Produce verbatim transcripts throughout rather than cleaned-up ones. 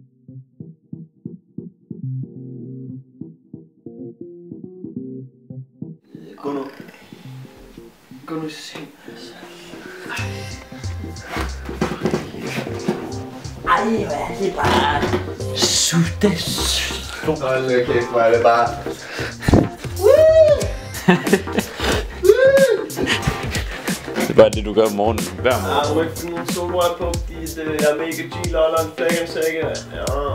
Gå nu. Gå nu i seng. Ej, hvad er det bare? Suttes. Hold nu kæft, hvor er det bare. Det er bare det, du gør om morgenen hver morgen. Ja, du må ikke finde nogle solrør på, fordi det er mega G-loller og en flæk og sække. Ja, ja,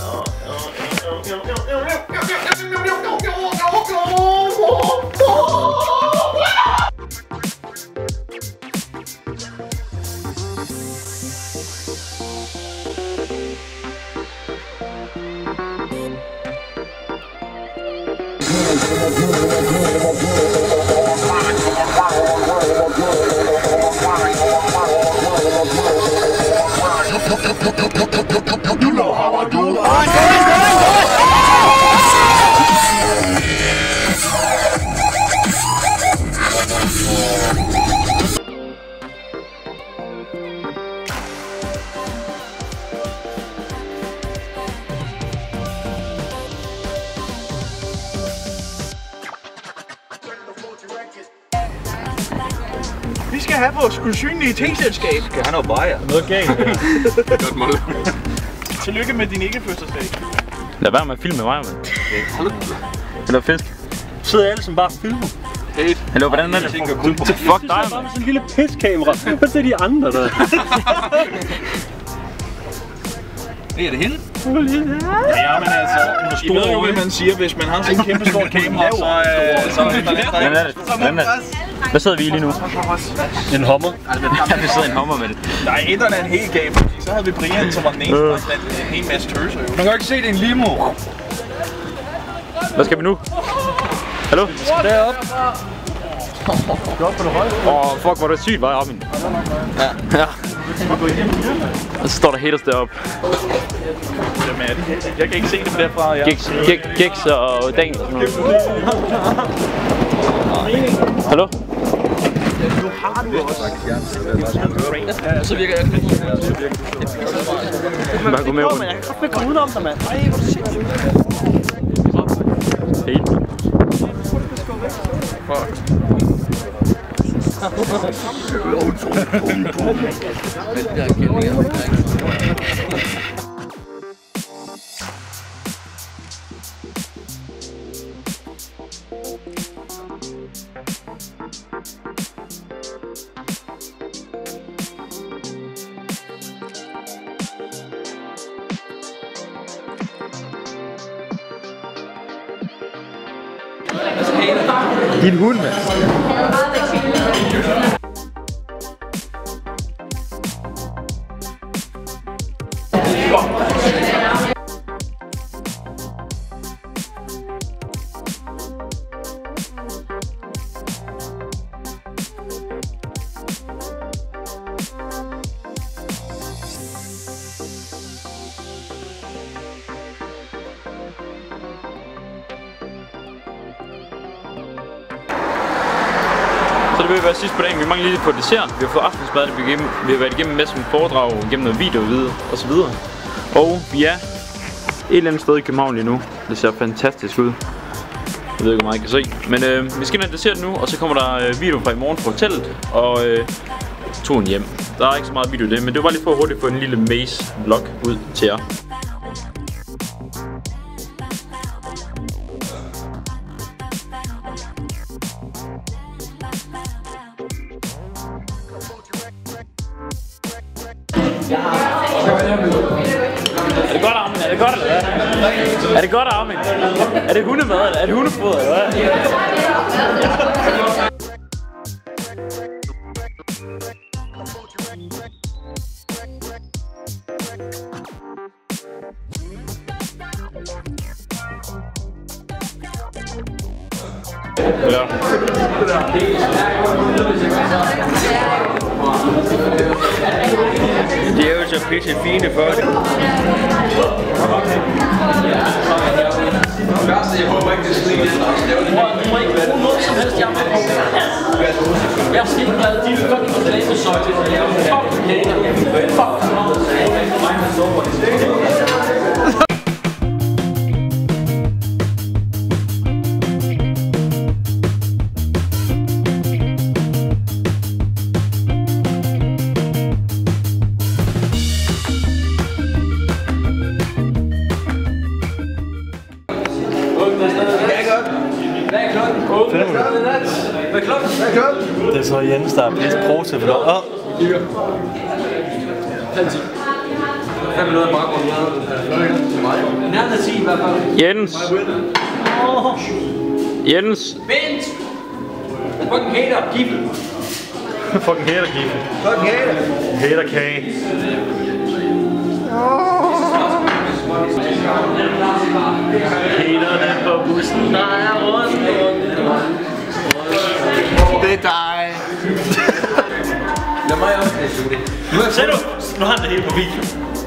You know how I do. Vi skal have vores usynlige teselskab. Skal han noget bajer? Noget galt. Godt mål. Tillykke med din ikke-fødselsdag. Lad være med at filme mig, mand. Eller fisk. Sidder alle som bare filmer. Hate. Hallo, hvordan er det? Du Fuck dig, bare mand. med sådan en lille piskamera. Hvad er de andre der? Er det hende? Ja, men altså, I ved jo, hvad man siger, hvis man har sådan en kæmpe stor kamera, så øh, så er det lidt Hvordan er det? Hvordan er det? Hvad sidder vi i lige nu? En hommer. Ja, vi sidder i en hommer med det. Nej, etterne er en helt game, fordi så havde vi Brian, som var den eneste, der fandt en hel masse tøser. Man kan jo ikke se, det er en limo. Hvad skal vi nu? Hallo? Derop. Åh, oh, fuck, hvor er det sygt, var Armin. Ja. Ja. Og så står der haters deroppe. Hvem er det? Jeg kan ikke se dem derfra. Jeg... Geks, Geks, Geks og Dan og sådan noget. Hallo? Nu har du også. Ja, så virker jeg ikke. Bare gå med rundt. Jeg kan godt komme udenom dig, mand. Ej, hvor sindssygt. Helt. Fuck. Din hund, mand. Så det vil være sidst på dagen. Vi mangler lige på dessert. Vi har fået aftensmad, vi har været igennem en masse foredrag, igennem noget video og så videre. Og vi er et eller andet sted i København lige nu. Det ser fantastisk ud. Jeg ved ikke, hvor meget I kan se. Men øh, vi skal ind og dessert nu, og så kommer der øh, video fra i morgen fra hotellet. Og øh, turen hjem. Der er ikke så meget video i det, men det var bare lige for hurtigt at få en lille maze-vlog ud til jer. Er det godt, Armin? Er det godt, eller hvad? Er det godt, Armin? Er det hundemad, eller er det hundefoder, eller hvad? Ja. Det er jo så pisse fine for det. Jeg håber ikke, det skal lige Du må ikke bruge noget som helst, jeg er med på. Jeg er skide glad, de er fucking glade så til. Fuck, fuck, fuck. er så Jens, der er pisse pro til, for der er... fem minutter baggrund med. Nærmest sige i hvert fald. Jens. Jens. Vent! Fucking hater, giffel. Fucking hater, giffel. Fucking hater. Hater kage. Haterne på bussen, der er rundt, rundt, rundt. Det er dig. Lad mig også læse det. Se nu! Nu har han det hele på video.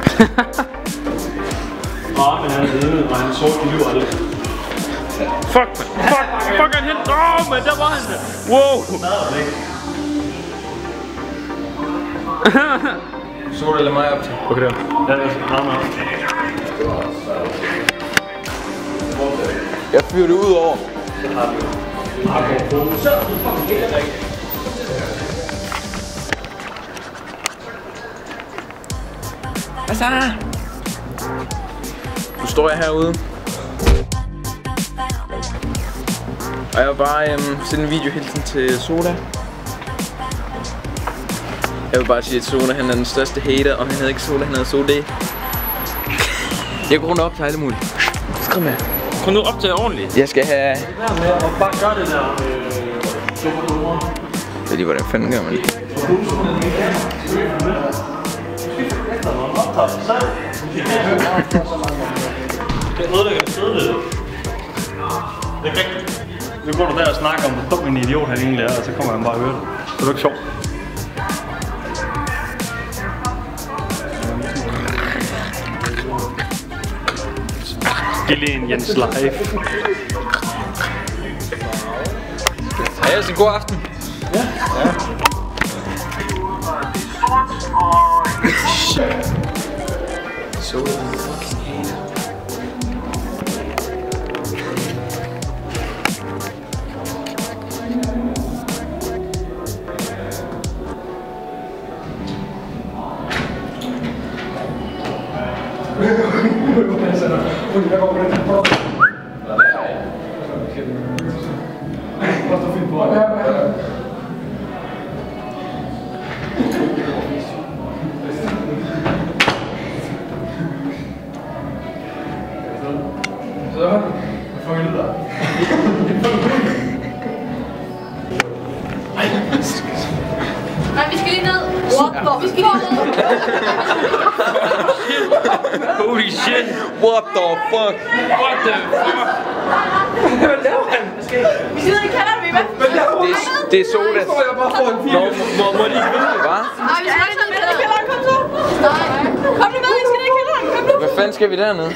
Åh, men han er nede, og han er sort i liv aldrig. Fuck, fuck, fuck han hen. Åh, oh, men der var han. Wow. Så det, lad mig op til. Okay, der. Ja, det er meget, meget. Jeg fyrer det ud over. Hvad så? Nu står jeg herude. Og jeg vil bare øhm, sende en video hilsen til Soda. Jeg vil bare sige, at Soda han er den største hater, og han havde ikke Soda, han havde Soda. Jeg går rundt op til alle muligt. Skriv med. Kom nu op til ordentligt. Jeg skal have... Og bare gør det der med... Jeg ved lige, hvordan fanden gør man det. Det ødelægger det sidde lidt. Det er rigtigt. Nu går du der og snakker om, hvor dum en idiot han egentlig er, og så kommer han bare og hører det. Så er det ikke sjovt. Giv lige en Jens live. Ja, ellers en god aften. Ja. Ja. Så fucking hater. Nej, vi skal lige ned. What? Vi skal lige ned. Holy shit. What the fuck? What the fuck? Hvad laver han? Vi sidder i kælderen, vi er med. Hvad laver han? Det, det er Soda. Så jeg bare får en video. Må, må lige vide det, hva'? Nej, vi skal ikke ned i kælderen. Kom så. Nej. Kom nu med, vi skal ned i kælderen. Kom nu. Hvad fanden skal vi dernede?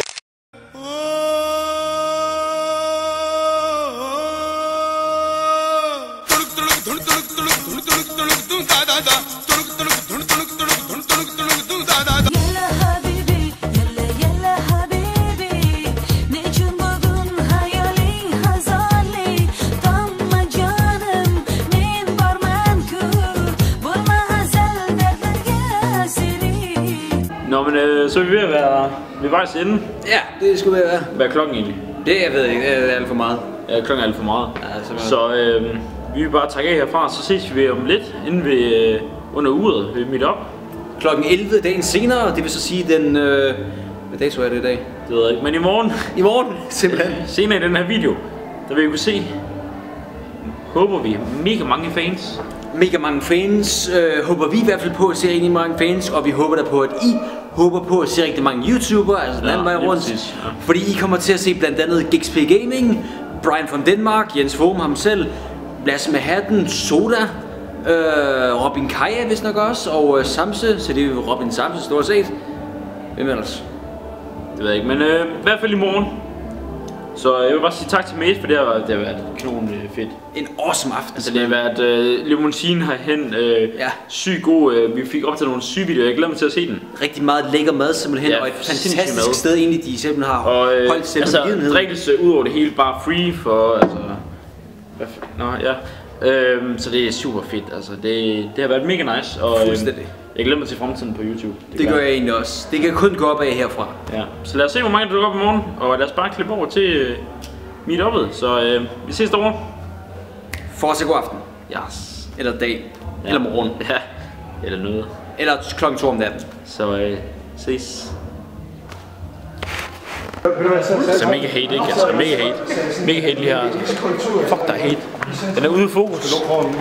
Nå, men øh, så er vi ved at være ved vejs ende. Ja, det skulle være. Hvad er klokken egentlig? Det jeg ved ikke, det er alt for meget. Ja, klokken er alt for meget. Ja, så øh, vi vil bare takke af herfra, så ses vi om lidt, inden vi øh, under uret ved Meet Up. Klokken elleve dagen senere, det vil så sige den... Øh, hvad dato er det i dag? Det ved jeg ikke, men i morgen. I morgen, simpelthen. Senere i den her video, der vil I kunne se, håber vi, mega mange fans. Mega mange fans, øh, håber vi i hvert fald på at se rigtig mange fans, og vi håber der på, at I håber på at se rigtig mange YouTubere, altså den anden vej rundt. Præcis, ja. Fordi I kommer til at se blandt andet Gixp Gaming, Brian von Denmark, Jens Fohm ham selv, Lasse med Hatten, Soda, øh, Robin Kaja vist nok også, og øh, Samse, så det er jo Robin Samse stort set. Hvem ellers? Det ved jeg ikke, men øh, i hvert fald i morgen. Så jeg vil bare sige tak til Mæs, for det har, det har været kanon øh, fedt. En awesome aften. Altså det har været øh, limousine herhen, øh, ja. Sygt god, øh, vi fik op til nogle syge videoer, jeg glæder mig til at se den. Rigtig meget lækker mad simpelthen, ja, og et fantastisk mad. Sted egentlig, de simpelthen har og, øh, holdt selv altså, begivenhed. drikkelse ud over det hele, bare free for, altså, hvad nå ja. Øhm, så det er super fedt, altså det, det har været mega nice, og øh, jeg glæder mig til fremtiden på YouTube. Det, det gør jeg egentlig også. Det kan kun gå op af herfra. Ja. Så lad os se, hvor mange der dukker op i morgen, og lad os bare klippe over til øh, Meet Up'et. Så øh, vi ses derovre. Fortsæt god aften. Yes. eller dag, ja. Eller morgen. Ja, eller noget. Eller klokken to om natten. Så øh, ses. Så mega hate, ikke? Altså mega hate. Mega hate lige her. Altså. Fuck der hate. Den er ude af fokus.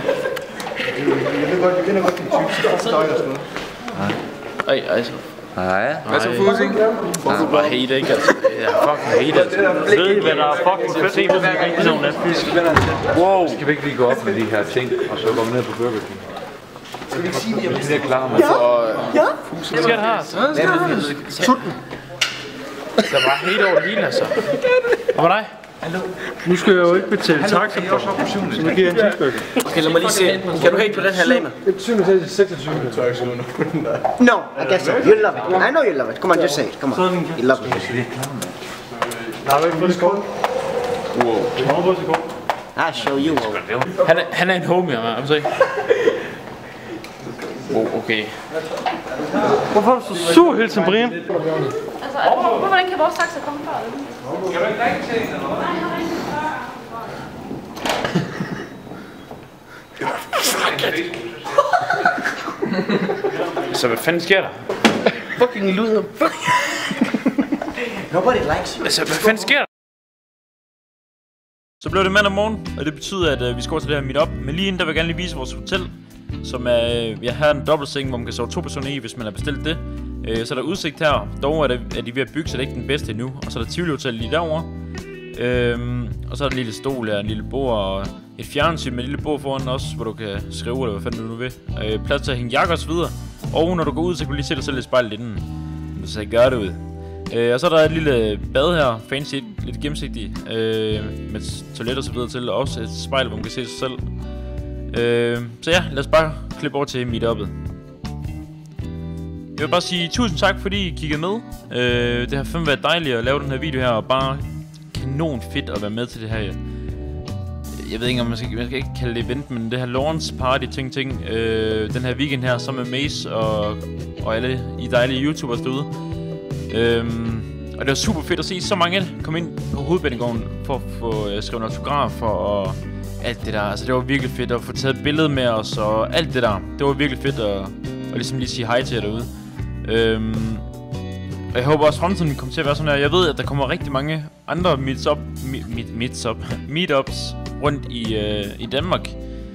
Ej, altså. Nej. Hvad så Fusing? Fuck bare hate, ikke? Altså. Ja, fucking hate, altså. Ved I, hvad der er fucking fedt? Se, hvis vi rigtig nogen natfisk. Wow. Skal vi ikke lige gå op med de her ting, og så gå ned på Burger King? Skal vi ikke sige, at vi er klar med? Ja. Hvad sker der her? Sutten. Der var hate over det hele, altså. Hvad med dig? Nu skal jeg jo ikke betale taxa for, så nu giver jeg en cheeseburger. Okay, lad mig lige se. Kan du hate på den her lame? syvogtyve seksogtyve. No, I guess so. You love it. I know you love it. Come on, just say it. Come on. You love it. Nej, du ikke fået det kort? Wow. Har du fået det kort? I'll show you. Han er, han er en homie, man. I'm sorry. Oh, okay. Hvorfor er du så sur hele tiden, Brian? Altså, hvordan kan vores taxa komme før? Kan du ikke ringe til hende, eller hvad? Så hvad fanden sker der? Fucking luder. Nobody likes you. Altså, hvad fanden sker der? Så blev det mandag morgen, og det betyder, at øh, vi skal over til det her meetup. Men lige inden, der vil jeg gerne lige vise vores hotel, som er, øh, jeg har en dobbeltseng, hvor man kan sove to personer i, hvis man har bestilt det. Øh, så er der udsigt her. Dog er, det, er de ved at bygge, så det er ikke den bedste endnu. Og så er der Tivoli Hotel lige derovre. Øhm, og så er der en lille stol her, en lille bord og et fjernsyn med et lille bord foran også, hvor du kan skrive, eller hvad fanden du nu vil. Øh, plads til at hænge jakker og så videre. Og når du går ud, så kan du lige se dig selv i spejlet inden. Så jeg gør det ud. Øh, og så er der et lille bad her, fancy, lidt gennemsigtigt, øh, med toilet og så videre til, og også et spejl, hvor man kan se sig selv. Øh, så ja, lad os bare klippe over til meetup'et. Jeg vil bare sige tusind tak, fordi I kiggede med. Øh, det har fandme været dejligt at lave den her video her, og bare kanon fedt at være med til det her. Jeg ved ikke, om man skal, man skal ikke kalde det event, men det her launch party ting ting. Øh, den her weekend her, sammen med Mace og, og alle I dejlige YouTubers derude. Øhm, og det var super fedt at se så mange komme ind på Hovedbanegården for at få øh, skrevet autografer og alt det der. Altså det var virkelig fedt at få taget et billede med os og alt det der. Det var virkelig fedt at, at ligesom lige sige hej til jer derude. Øhm, og jeg håber også fremtiden kommer til at være sådan her. Jeg ved, at der kommer rigtig mange andre meetup, meet, meetup, meetups rundt i, øh, i Danmark.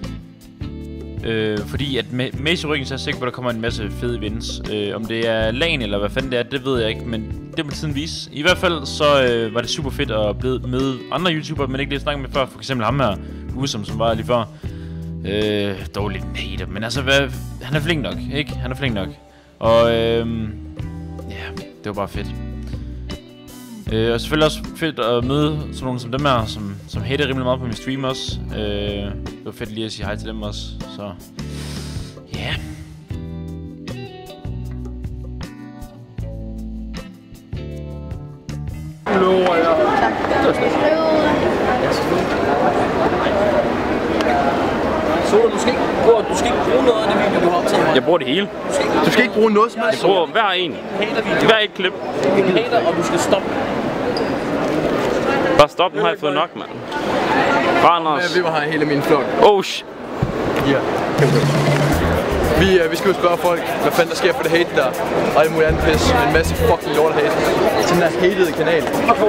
Øh, fordi at med Mace Ryggen, så er jeg sikker på, at der kommer en masse fede events. øh, Om det er LAN eller hvad fanden det er, det ved jeg ikke. Men det må tiden vise. I hvert fald så øh, var det super fedt at blive med andre YouTubere, men ikke det jeg snakkede med før. For eksempel ham her, Usum, som var lige før. øh, Dog lidt en hater, men altså hvad, han er flink nok, ikke? Han er flink nok. Og øh, ja, det var bare fedt. øh, Og selvfølgelig også fedt at møde sådan nogle som dem her, som, som hater rimelig meget på min stream også. øh, Det var fedt lige at sige hej til dem også. Så ja yeah. Lover jeg. Så du skal ikke bruge, du skal ikke bruge noget af det video, du har optaget mig. Jeg bruger det hele. Du skal ikke, Du skal ikke bruge noget som helst. Jeg bruger hver en. Hver et klip. du hater, og du skal stoppe. Bare stop, nu har jeg fået nok, mand. Randers. Vi var her hele min flok. Oh shit. Ja. Vi, øh, vi skal jo spørge folk, hvad fanden der sker for det hate der, og alt muligt andet pis, en masse fucking lort hate til den der hatede kanal. Ved du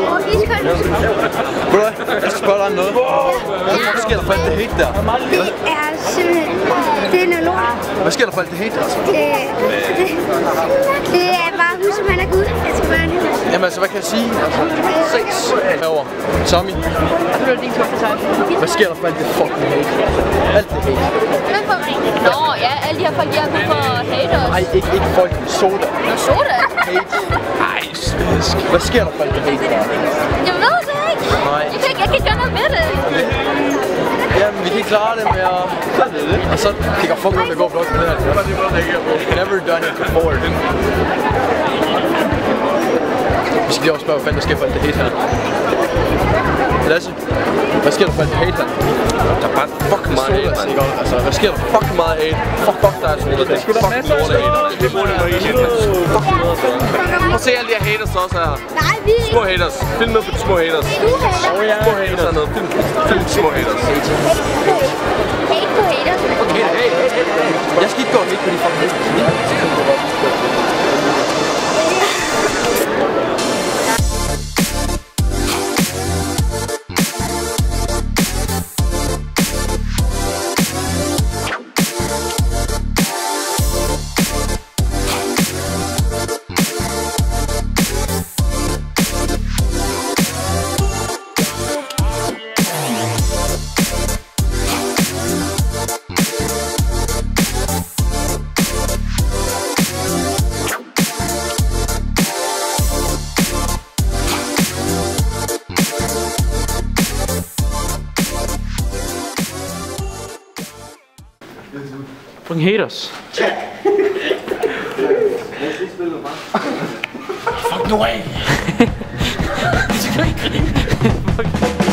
hvad? Jeg skal spørge dig om noget. Hvad sker der for alt det hate der? Det er simpelthen, det er noget lort. Hvad sker der for alt det hate der? Altså? Det, det, det er bare hun, som han er gud. Jeg skal bare det. Jamen altså, hvad kan jeg sige? Altså, sex herovre. Tommy. Hvad sker der for alt det fucking hate? Alt det hate. Nå, ja, alle de her folk, de har brug for haters. Ej, ikke, ikke folk. Soda. Nå, soda? Hate. Ej, svensk. Hvad sker der for alt det hate der? Jeg ved det ikke. Nej. Jeg kan ikke, jeg kan ikke gøre noget med det. Jamen, vi kan klare det med at... Og så det går fucking ud med at gå blot med det her. Never done it before. Vi skal lige også spørge, hvad fanden der sker for alt det hate her. Lasse, hvad sker der for alt hate her? Der er bare fucking meget hate, man. Altså, hvad sker der fucking meget hate? Fuck, fuck dig, Soda. Det er fucking lort af hater. Det er fucking noget. Prøv at se alle de her haters også her. Nej, vi er Små haters. Film med på de små haters. Små haters er noget. Film, film de små haters. hate på haters. Okay, hey, hey, hey, hey. Jeg skal ikke gå midt på de fucking haters. Fucking haters. Fuck nu af. Det skal ikke grine.